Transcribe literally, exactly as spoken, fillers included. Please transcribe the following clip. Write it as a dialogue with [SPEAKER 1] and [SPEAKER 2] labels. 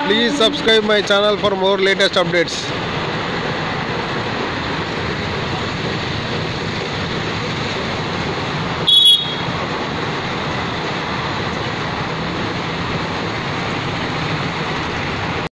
[SPEAKER 1] Please subscribe my channel for more latest updates.